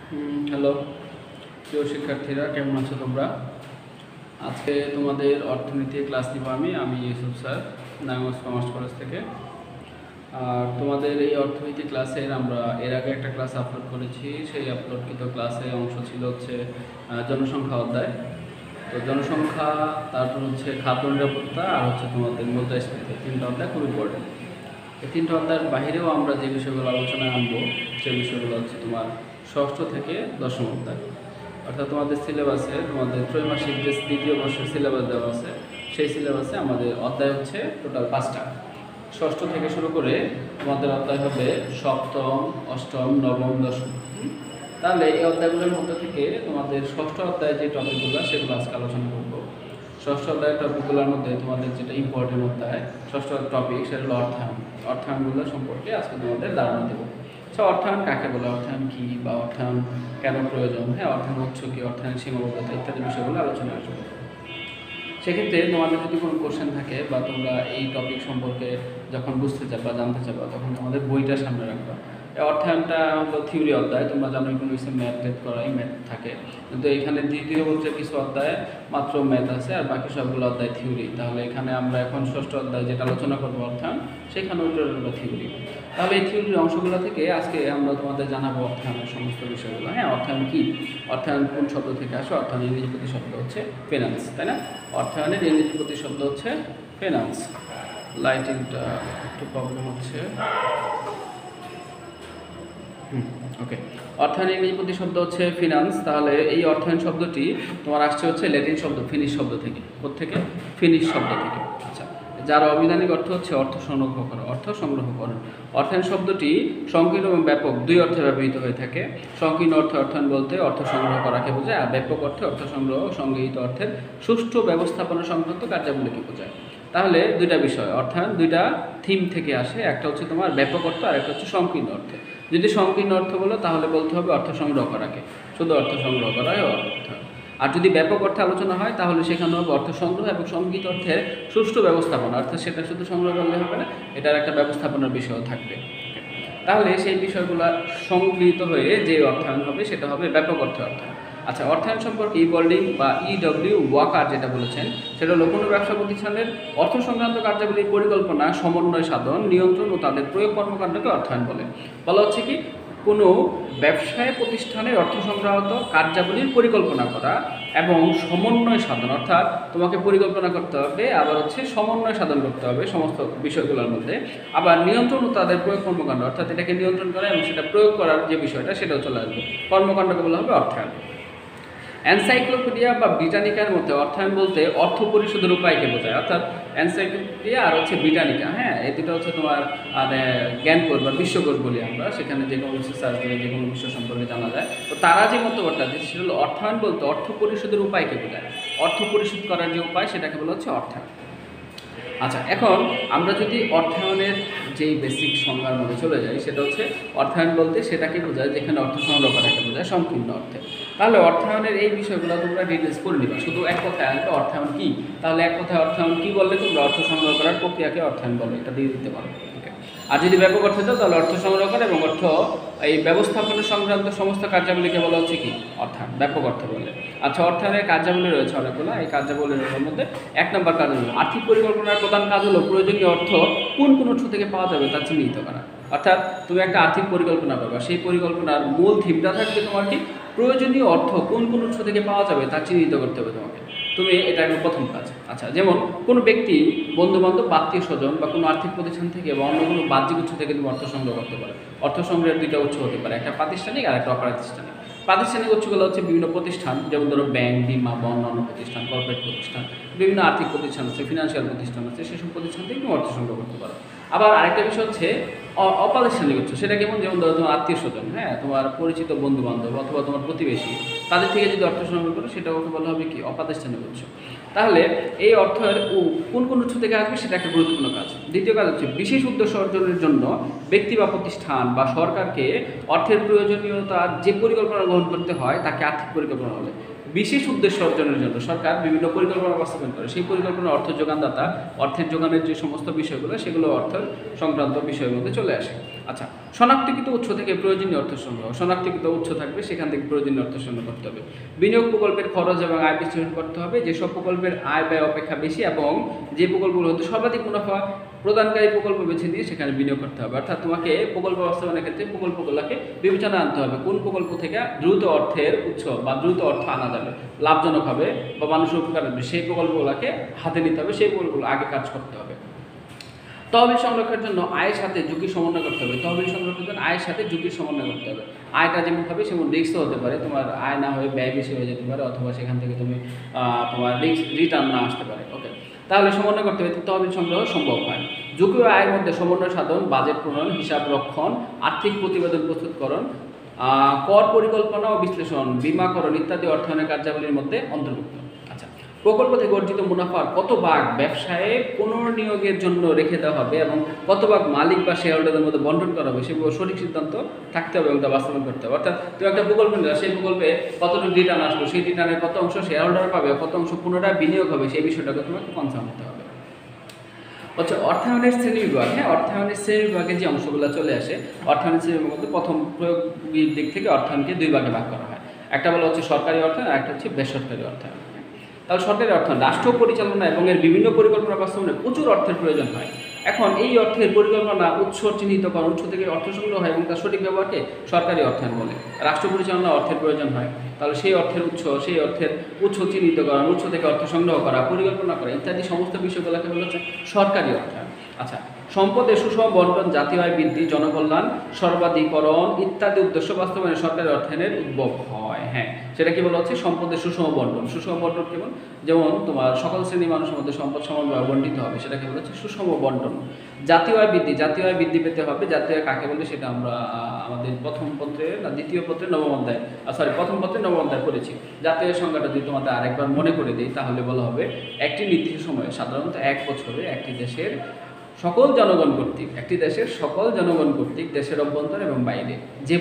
Hello প্রিয় শিক্ষার্থীরা, কেমন আছো তোমরা? আজকে তোমাদের অর্থনীতি ক্লাস নিব আমি Yusuf sir, Narayanganj commerce college থেকে। আর তোমাদের এই অর্থনীতি ক্লাসের আমরা এর আগে একটা ক্লাস আপলোড করেছি। সেই আপলোডকৃত ক্লাসে অংশ ছিল হচ্ছে জনসংখ্যা অধ্যায়। তো জনসংখ্যা, তারপর হচ্ছে খাদ্য নিরাপত্তা, আর হচ্ছে তোমাদের মুদ্রাস্ফীতি, তিনটা অধ্যায় খুব ইম্পর্টেন্ট। এই তিনটা অধ্যায়ের বাহিরেও আমরা যে বিষয়গুলো আলোচনায় আনবো, সেই বিষয়গুলো হচ্ছে তোমার ষষ্ঠ থেকে দশম অধ্যায়। অর্থাৎ তোমাদের সিলেবাসে, তোমাদের ত্রৈমাসিক যে দ্বিতীয় বর্ষের সিলেবাস দেওয়া আছে, সেই সিলেবাসে আমাদের অধ্যায় হচ্ছে টোটাল 5টা। ষষ্ঠ থেকে শুরু করে তোমাদের অধ্যায় হবে সপ্তম, অষ্টম, নবম, দশম। তাহলে এই অধ্যায়গুলোর মধ্যে থেকে তোমাদের ষষ্ঠ অধ্যায়ে যে টপিকগুলো, সেগুলো আজকে আলোচনা করবো। ষষ্ঠ অধ্যায়ের টপিকগুলোর মধ্যে তোমাদের যেটা ইম্পর্টেন্ট অধ্যায়, ষষ্ঠ টপিক, সেটা হলো অর্থায়ন। অর্থায়নগুলো সম্পর্কে আজকে তোমাদের ধারণা দেবো। আচ্ছা, অর্থায়ন কাকে বলে, অর্থায়ন কী, বা অর্থায়ন কেন প্রয়োজন, অর্থায়ন উৎস কী, অর্থায়ন সীমাবদ্ধতা ইত্যাদি বিষয়গুলো আলোচনা আসবে। সেক্ষেত্রে তোমাদের যদি কোনো কোশ্চেন থাকে বা তোমরা এই টপিক সম্পর্কে যখন বুঝতে চাবা, জানতে চাবা, তখন তোমাদের বইটা সামনে রাখবা। এই অর্থায়নটা হলো থিওরি অধ্যায়। তোমরা জানো কোনো কিছু ম্যাথ করাই ম্যাথ থাকে, কিন্তু এখানে দ্বিতীয় বছরের কিছু অধ্যায় মাত্র ম্যাথ আছে, আর বাকি সবগুলো অধ্যায় থিওরি। তাহলে এখানে আমরা এখন ষষ্ঠ অধ্যায় যেটা আলোচনা করবো অর্থায়ন, সেখানে ওইটা হলো থিওরি। তাহলে এই থিওরির অংশগুলো থেকে আজকে আমরা তোমাদের জানাবো অর্থায়নের সমস্ত বিষয়গুলো। অর্থায়ন কী, অর্থায়ন কোন শব্দ থেকে আসে? অর্থায়ন ইংরেজি প্রতিশব্দ হচ্ছে ফিনান্স, তাই না? অর্থায়নের ইংরেজি প্রতিশব্দ হচ্ছে ফিনান্স। লাইটিংটা একটু প্রবলেম হচ্ছে। ওকে, অর্থায়ন ইংরেজি প্রতিশব্দ হচ্ছে ফিনান্স। তাহলে এই অর্থায়ন শব্দটি তোমার আসছে হচ্ছে ল্যাটিন শব্দ ফিনিশ শব্দ থেকে। কোত্থেকে? ফিনিশ শব্দ থেকে। আচ্ছা, যার অবিধানিক অর্থ হচ্ছে অর্থ সংগ্রহ করা, অর্থ সংগ্রহকরণ। অর্থায়ন শব্দটি সংকীর্ণ এবং ব্যাপক দুই অর্থে ব্যবহৃত হয়ে থাকে। সংকীর্ণ অর্থে অর্থায়ন বলতে অর্থ সংগ্রহ করাকে বোঝায়, আর ব্যাপক অর্থে অর্থ সংগ্রহ সংগৃহীত অর্থের সুষ্ঠু ব্যবস্থাপনা সংক্রান্ত কার্যাবলীকে বোঝায়। তাহলে দুইটা বিষয়, অর্থায়ন দুইটা থিম থেকে আসে। একটা হচ্ছে তোমার ব্যাপক অর্থ, আর একটা হচ্ছে সংকীর্ণ অর্থে। যদি সংকীর্ণ অর্থ বলো তাহলে বলতে হবে অর্থ সংগ্রহ করাকে, শুধু অর্থ সংগ্রহ করাই অর্থায়ন। আর যদি ব্যাপক অর্থে আলোচনা হয় তাহলে সেখানে হবে অর্থ সংগ্রহ এবং সংগৃহীত অর্থের সুষ্ঠু ব্যবস্থাপনা। অর্থাৎ সেটা শুধু সংগ্রহ করলে হবে না, এটার একটা ব্যবস্থাপনার বিষয়ও থাকবে। তাহলে সেই বিষয়গুলো সংগৃহীত হয়ে যে অর্থায়ন হবে সেটা হবে ব্যাপক অর্থে অর্থায়ন। আচ্ছা, অর্থায়ন সম্পর্কে ইবল্ডিং বা ইডব্লিউ ওয়াকার যেটা বলেছেন, সেটা হলো কোনো ব্যবসা প্রতিষ্ঠানের অর্থ সংক্রান্ত কার্যাবলীর পরিকল্পনা, সমন্বয় সাধন, নিয়ন্ত্রণ ও তাদের প্রয়োগ কর্মকাণ্ডকে অর্থায়ন বলে। বলা হচ্ছে কি, কোনো ব্যবসায় প্রতিষ্ঠানের অর্থ সংক্রান্ত কার্যাবলীর পরিকল্পনা করা এবং সমন্বয় সাধন, অর্থাৎ তোমাকে পরিকল্পনা করতে হবে, আবার হচ্ছে সমন্বয় সাধন করতে হবে সমস্ত বিষয়গুলোর মধ্যে। আবার নিয়ন্ত্রণ ও তাদের প্রয়োগ কর্মকাণ্ড, অর্থাৎ এটাকে নিয়ন্ত্রণ করা এবং সেটা প্রয়োগ করার যে বিষয়টা, সেটাও চলে আসবে। কর্মকাণ্ডকে বলা হবে অর্থায়ন। এনসাইক্লোপিডিয়া বা ব্রিটানিকার মধ্যে অর্থায়ন বলতে অর্থ পরিশোধের উপায়কে বোঝায়। অর্থাৎ এনসাইক্লোপিডিয়া আর হচ্ছে ব্রিটানিকা, এই দুটো হচ্ছে তোমার জ্ঞানকোষ বা বিশ্বকোষ বলি আমরা। সেখানে যে কোনো কিছু সার্চ দিলে যে কোনো বিষয় সম্পর্কে জানা যায়। তো তারা যে মন্তব্যটা দিচ্ছে সেটা হলো অর্থায়ন বলতে অর্থ পরিশোধের উপায়কে বোঝায়। অর্থ পরিশোধ করার যে উপায়, সেটাকে বলা হচ্ছে অর্থায়ন। আচ্ছা, এখন আমরা যদি অর্থায়নের যেই বেসিক সংজ্ঞার মধ্যে চলে যাই, সেটা হচ্ছে অর্থায়ন বলতে সেটাকে বোঝায় যেখানে অর্থ সংগ্রহ করাকে বোঝায় সংকীর্ণ অর্থে। তাহলে অর্থায়নের এই বিষয়গুলো তোমরা ডিটেলস করে নিবা। শুধু এক কথায় আসবে অর্থায়ন কী, তাহলে এক কথায় অর্থায়ন কী বললে তোমরা অর্থ সংগ্রহ করার প্রক্রিয়াকে অর্থায়ন বলো, এটা দিয়ে দিতে পারো। আর যদি ব্যাপক অর্থে দাও তাহলে অর্থ সংগ্রহ করা এবং অর্থ এই ব্যবস্থাপনা সংক্রান্ত সমস্ত কার্যাবলীকে বলা হচ্ছে কি অর্থায়ন, ব্যাপক অর্থ বলে। আচ্ছা, অর্থায়নের কার্যাবলী রয়েছে অনেকগুলো। এই কার্যাবলীর মধ্যে 1 নম্বর কাজ হলো আর্থিক পরিকল্পনার প্রধান কাজ হলো প্রয়োজনীয় অর্থ কোন কোন উৎস থেকে পাওয়া যাবে তা চিহ্নিত করা। অর্থাৎ তুমি একটা আর্থিক পরিকল্পনা করবে, সেই পরিকল্পনার মূল থিমটা থাকবে তোমার কি, প্রয়োজনীয় অর্থ কোন কোন উৎস থেকে পাওয়া যাবে তা চিহ্নিত করতে হবে তোমাকে। তুমি এটা একটা প্রথম কাজ। আচ্ছা, যেমন কোনো ব্যক্তি, বন্ধুবান্ধব, আত্মীয় স্বজন বা কোনো আর্থিক প্রতিষ্ঠান থেকে বা অন্য কোনো বাহ্যিক উৎস থেকে তুমি অর্থ সংগ্রহ করতে পারো। অর্থ সংগ্রহের দুইটা উৎস হতে পারে, একটা প্রাতিষ্ঠানিক আর একটা অপ্রাতিষ্ঠানিক। প্রাতিষ্ঠানিক উৎসগুলো হচ্ছে বিভিন্ন প্রতিষ্ঠান, যেমন ধরো ব্যাংক, বিমা বা অন্যান্য প্রতিষ্ঠান, কর্পোরেট প্রতিষ্ঠান, বিভিন্ন আর্থিক প্রতিষ্ঠান আছে, ফিনান্সিয়াল প্রতিষ্ঠান আছে, সেসব প্রতিষ্ঠান থেকে তুমি অর্থ সংগ্রহ করতে পারো। আবার আরেকটা বিষয় হচ্ছে অপ্রাতিষ্ঠানিক উৎস। সেটা কেমন? যেমন ধরো তোমার আত্মীয় স্বজন, তোমার পরিচিত বন্ধু বান্ধব অথবা তোমার প্রতিবেশী, তাদের থেকে যদি অর্থ সংগ্রহ করো সেটা ওকে বলা হবে কি অপ্রাতিষ্ঠানিক উৎস। তাহলে এই অর্থের কোন কোন উৎস থেকে আসবে সেটা একটা গুরুত্বপূর্ণ কাজ। দ্বিতীয় কাজ হচ্ছে বিশেষ উদ্দেশ্য অর্জনের জন্য ব্যক্তি বা প্রতিষ্ঠান বা সরকারকে অর্থের প্রয়োজনীয়তার যে পরিকল্পনা গ্রহণ করতে হয় তাকে আর্থিক পরিকল্পনা বলে। বিশেষ উদ্দেশ্য অর্জনের জন্য সরকার বিভিন্ন পরিকল্পনা বাস্তবায়ন করে, সেই পরিকল্পনা অর্থ যোগানদাতা অর্থের যোগানের যে সমস্ত বিষয়গুলো, সেগুলো অর্থ সংক্রান্ত বিষয়ের মধ্যে চলে আসে। আচ্ছা, শনাক্তকৃত উৎস থেকে প্রয়োজনীয় অর্থ সংগ্রহ। শনাক্তকৃত উৎস থাকবে, সেখান থেকে প্রয়োজনীয় অর্থ সংগ্রহ করতে হবে। বিনিয়োগ প্রকল্পের খরচ এবং আয় বিশ্লেষণ করতে হবে। যেসব প্রকল্পের আয় ব্যয় অপেক্ষা বেশি এবং যে প্রকল্পগুলো হতে সর্বাধিক মুনাফা প্রদানকারী প্রকল্প বেছে নিয়ে সেখানে বিনিয়োগ করতে হবে। অর্থাৎ তোমাকে প্রকল্প বাস্তবায়নের ক্ষেত্রে প্রকল্পগুলোকে বিবেচনা আনতে হবে, কোন প্রকল্প থেকে দ্রুত অর্থের উৎস বা দ্রুত অর্থ আনা যাবে, লাভজনক হবে বা মানুষের উপকার হবে, সেই প্রকল্পগুলোকে হাতে নিতে হবে, সেই প্রকল্পগুলো আগে কাজ করতে হবে। তহবিল সংরক্ষণের জন্য আয়ের সাথে ঝুঁকি সমন্বয় করতে হবে। তহবিল সংরক্ষণের জন্য আয়ের সাথে ঝুঁকির সমন্বয় করতে হবে। আয়টা যেমন হবে সেমন রিস্কও হতে পারে, তোমার আয় না হয়ে ব্যয় বেশি হয়ে যেতে পারে, অথবা সেখান থেকে তুমি তোমার রিটার্ন না আসতে পারে। ওকে, তাহলে সমন্বয় করতে হবে, তহবিল সংগ্রহ সম্ভব হয়। ঝুঁকি ও আয়ের মধ্যে সমন্বয় সাধন, বাজেট প্রণয়ন, হিসাব রক্ষণ, আর্থিক প্রতিবেদন প্রস্তুতকরণ, কর পরিকল্পনা ও বিশ্লেষণ, বীমাকরণ ইত্যাদি অর্থায়নের কার্যাবলীর মধ্যে অন্তর্ভুক্ত। আচ্ছা, প্রকল্প থেকে অর্জিত মুনাফার কত ভাগ ব্যবসায়ে পুনর্নিয়োগের জন্য রেখে দেওয়া হবে এবং কত ভাগ মালিক বা শেয়ার হোল্ডারদের মধ্যে বন্টন করা হবে, সেগুলো সঠিক সিদ্ধান্ত থাকতে হবে এবং তা বাস্তবায়ন করতে হবে। অর্থাৎ তুমি একটা প্রকল্প নিলে সেই প্রকল্পে কতটুকু রিটার্ন আসবে, সেই রিটার্নের কত অংশ শেয়ার হোল্ডার পাবে, কত অংশ পুনরায় বিনিয়োগ হবে, সেই বিষয়টাকে তোমাকে কনসার্ন হতে হবে। হচ্ছে অর্থায়নের শ্রেণীবিভাগ। হ্যাঁ, অর্থায়নের শ্রেণীবিভাগে যে অংশগুলো চলে আসে, অর্থায়নের শ্রেণীবিভাগের মধ্যে প্রথম প্রয়োগের দিক থেকে অর্থায়নকে দুই ভাগে ভাগ করা হয়। একটা বলা হচ্ছে সরকারি অর্থায়ন, আর একটা হচ্ছে বেসরকারি অর্থায়ন। তাহলে সরকারি অর্থায়ন রাষ্ট্র পরিচালনা এবং এর বিভিন্ন পরিকল্পনা বাস্তবায়নে প্রচুর অর্থের প্রয়োজন হয়। এখন এই অর্থের পরিকল্পনা, উৎস চিহ্নিতকরণ, উৎস থেকে অর্থ সংগ্রহ হয় এবং তার সঠিক ব্যবহারকে সরকারি অর্থায়ন বলে। রাষ্ট্র পরিচালনা অর্থের প্রয়োজন হয়, তাহলে সেই অর্থের উৎস চিহ্নিতকরণ, উৎস থেকে অর্থ সংগ্রহ করা, পরিকল্পনা করা ইত্যাদি সমস্ত বিষয়গুলোকে বলা হচ্ছে সরকারি অর্থায়ন। আচ্ছা, সম্পদের সুষম বন্টন, জাতীয় আয় বৃদ্ধি, জনকল্যাণ, সর্বাধিকরণ ইত্যাদি উদ্দেশ্য বাস্তবায়নে সরকারি অর্থায়নের উদ্ভব হয়। হ্যাঁ, সেটা কি বলা হচ্ছে সম্পদের সুষম বন্টন। সুষম বন্টন কেমন? যেমন তোমার সকল শ্রেণীর মানুষের মধ্যে সম্পদ সমানভাবে বন্টিত হবে, সেটাকে বলা হচ্ছে সুষম বন্টন। জাতীয় আয় বৃদ্ধি, জাতীয় আয় বৃদ্ধি পেতে হবে। জাতীয় আয় কাকে বলে সেটা আমরা আমাদের প্রথম পত্রে নবম অধ্যায় পড়েছি। জাতীয় আয় সংজ্ঞাটা যদি তোমাদের আরেকবার মনে করে দিই তাহলে বলা হবে একটি নির্দিষ্ট সময়ে, সাধারণত 1 বছরে একটি দেশের সকল জনগণ কর্তৃক দেশের অভ্যন্তরে এবং বাইরে যে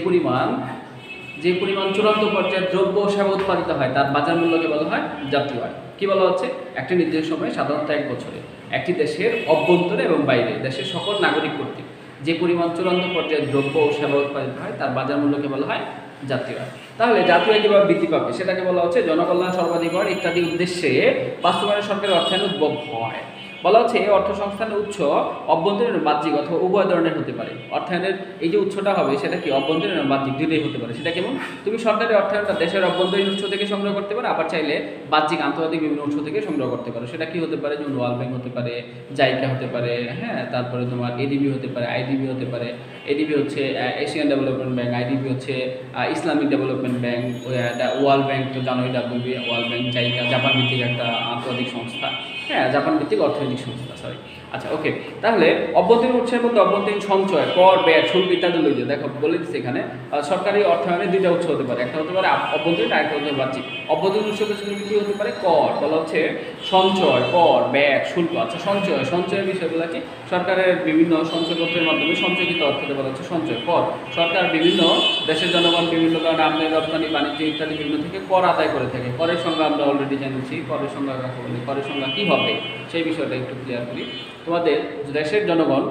পরিমাণ চূড়ান্ত পর্যায়ে দ্রব্য ও সেবা উৎপাদিত হয় তার বাজার মূল্যকে বলা হয় জাতীয় আয়। কি বলা হচ্ছে? একটি নির্দিষ্ট সময়ে, সাধারণত 1 বছরে একটি দেশের অভ্যন্তরে এবং বাইরে দেশের সকল নাগরিক কর্তৃক যে পরিমাণ চূড়ান্ত পর্যায়ে দ্রব্য ও সেবা উৎপাদিত হয় তার বাজার মূল্যকে বলা হয় জাতীয় আয়। তাহলে জাতীয় আয় কিভাবে বৃদ্ধি পাবে সেটাকে বলা হচ্ছে জনকল্যাণ, সর্বাধিকরণ ইত্যাদি উদ্দেশ্যে বাস্তবায়নে সরকারের অর্থায়ন উদ্ভব হয়। বলা হচ্ছে এই অর্থ সংস্থানের উৎস অভ্যন্তরীণ বাহ্যিক অথবা উভয় ধরনের হতে পারে। অর্থায়নের এই যে উৎসটা হবে সেটা কি অভ্যন্তরীণ এবং বাহ্যিক দুটোই হতে পারে। সেটা কেমন? তুমি সরকারি অর্থায়নটা দেশের অভ্যন্তরীণ উৎস থেকে সংগ্রহ করতে পারো, আবার চাইলে বাহ্যিক আন্তর্জাতিক বিভিন্ন উৎস থেকে সংগ্রহ করতে পারো। সেটা কি হতে পারে? যেমন ওয়ার্ল্ড ব্যাংক হতে পারে, জাইকা হতে পারে, হ্যাঁ, তারপরে তোমার এডিবি হতে পারে, আইডিবি হতে পারে। এডিবি হচ্ছে এশিয়ান ডেভেলপমেন্ট ব্যাংক, আইডিবি হচ্ছে Islamic development bank, world bank তো জানোই, WB, world bank, JICA Japan ভিত্তিক একটা আন্তর্জাতিক সংস্থা, হ্যাঁ, জাপান ভিত্তিক অর্থনৈতিক সংস্থা, আচ্ছা, ওকে। তাহলে অভ্যন্তরীণ উৎসের মধ্যে অভ্যন্তরীণ সঞ্চয়, কর, ব্যয়, শুল্ক ইত্যাদি লইছে। দেখো বলে দিচ্ছে এখানে সরকারি অর্থায়নে দুইটা উৎস হতে পারে, একটা হতে পারে অভ্যন্তরীণ, আরেকটা হতে পারে বাহ্যিক। অভ্যন্তরীণ উৎস কি হতে পারে? কর। বলা হচ্ছে সঞ্চয়, কর, ব্যয়, শুল্ক। আচ্ছা, সঞ্চয়ের বিষয়গুলো কি? সরকারের বিভিন্ন সঞ্চয়পত্রের মাধ্যমে সঞ্চয়কৃত অর্থকে বলা হচ্ছে সঞ্চয়। কর, সরকার বিভিন্ন দেশের জনগণ বিভিন্ন কারণে আমদানি রপ্তানি বাণিজ্য ইত্যাদি বিভিন্ন থেকে কর আদায় করে থাকে। করের সংজ্ঞা আমরা অলরেডি জেনেছি। করের সংজ্ঞা কাকে বলে, করের সংজ্ঞা কী হবে সেই বিষয়টা একটু ক্লিয়ার করি। তোমাদের দেশের জনগণ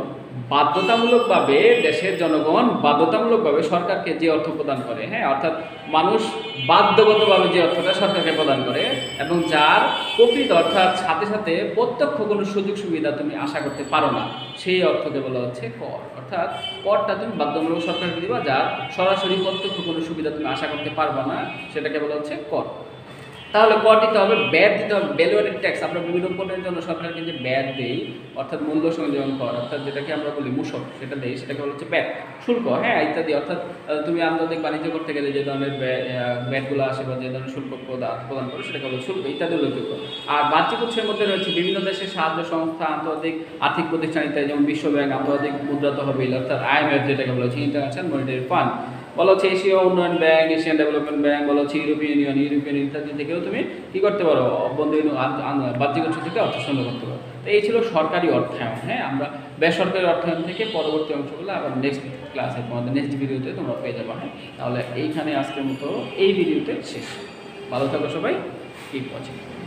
বাধ্যতামূলকভাবে সরকারকে যে অর্থ প্রদান করে, হ্যাঁ, অর্থাৎ মানুষ বাধ্যগতভাবে যে অর্থটা সরকারকে প্রদান করে এবং যার প্রকৃত অর্থাৎ সাথে সাথে প্রত্যক্ষ কোনো সুযোগ সুবিধা তুমি আশা করতে পারো না, সেই অর্থকে বলা হচ্ছে কর। অর্থাৎ করটা তুমি বাধ্যতামূলক সরকারকে দিবা, যার সরাসরি প্রত্যক্ষ কোনো সুবিধা তুমি আশা করতে পারবা না, সেটাকে বলা হচ্ছে কর। তাহলে কর দিতে হবে, ব্যাট দিতে হবে, ভ্যালুয়েটেড ট্যাক্স। আমরা বিভিন্ন পণ্যের জন্য সরকারকে যে ব্যাট দেই, অর্থাৎ মূল্য সংযোজন কর, অর্থাৎ যেটাকে আমরা বলি মূসক, সেটা দেই, সেটাকে বলা হচ্ছে ব্যাট, শুল্ক, হ্যাঁ, ইত্যাদি। অর্থাৎ তুমি আন্তর্জাতিক বাণিজ্য করতে গেলে যে ধরনের ব্যাটগুলো আসে বা যে ধরনের শুল্ক প্রদান করে সেটাকে বলে শুল্ক ইত্যাদি উল্লেখযোগ্য। আর বাহ্যিক উৎসের মধ্যে রয়েছে বিভিন্ন দেশের সাহায্য সংস্থা, আন্তর্জাতিক আর্থিক প্রতিষ্ঠান ইত্যাদি, যেমন বিশ্ব ব্যাংক, আন্তর্জাতিক মুদ্রা তহবিল অর্থাৎ IMF যেটাকে বলা হচ্ছে ইন্টারন্যাশনাল মনিটারি ফান্ড, বলা হচ্ছে এশীয় উন্নয়ন ব্যাংক, এশিয়ান ডেভেলপমেন্ট ব্যাংক, বলা হচ্ছে ইউরোপিয়ান ইউনিয়ন ইত্যাদি থেকেও তুমি কী করতে পারো? অভ্যন্তরীণ বাহ্যিক উৎস থেকে অর্থ সংগ্রহ করতে পারো। তো এই ছিল সরকারি অর্থায়ন। হ্যাঁ, আমরা বেসরকারি অর্থায়ন থেকে পরবর্তী অংশগুলো আবার নেক্সট ক্লাসে তোমাদের নেক্সট ভিডিওতে তোমরা পেয়ে যাবো। হ্যাঁ, তাহলে এইখানে আজকের মতো এই ভিডিওতে শেষ। ভালো থাকো সবাই, কিপ ওয়াচিং।